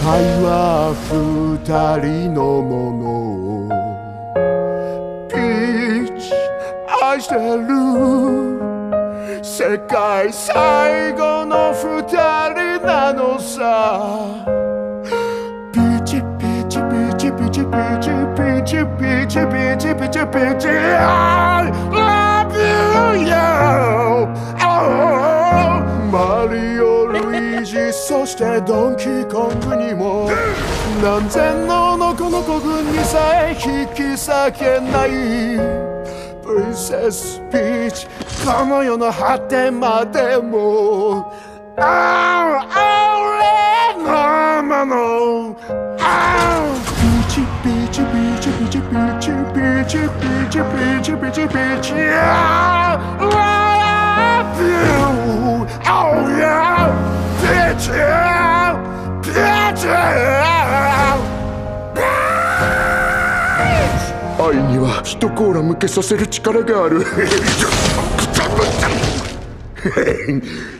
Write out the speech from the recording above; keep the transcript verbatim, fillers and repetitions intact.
愛は二人のもの。ピーチ愛してる。世界最後の二人なのさ。ピーチピーチピーチピーチピーチピーチピーチピーチピーチピーチ I love you yo、 マリオルイージそしてドンキーコングにも何千ののこの子軍にさえ引き裂けないプリンセスピーチ、この世の果てまでもああ俺のもの。ピーチピーチピーチピーチピーチピーチピーチピーチピーチピーチ I love you oh yeah ピーチピーチ。愛には一コーラ向けさせる力がある。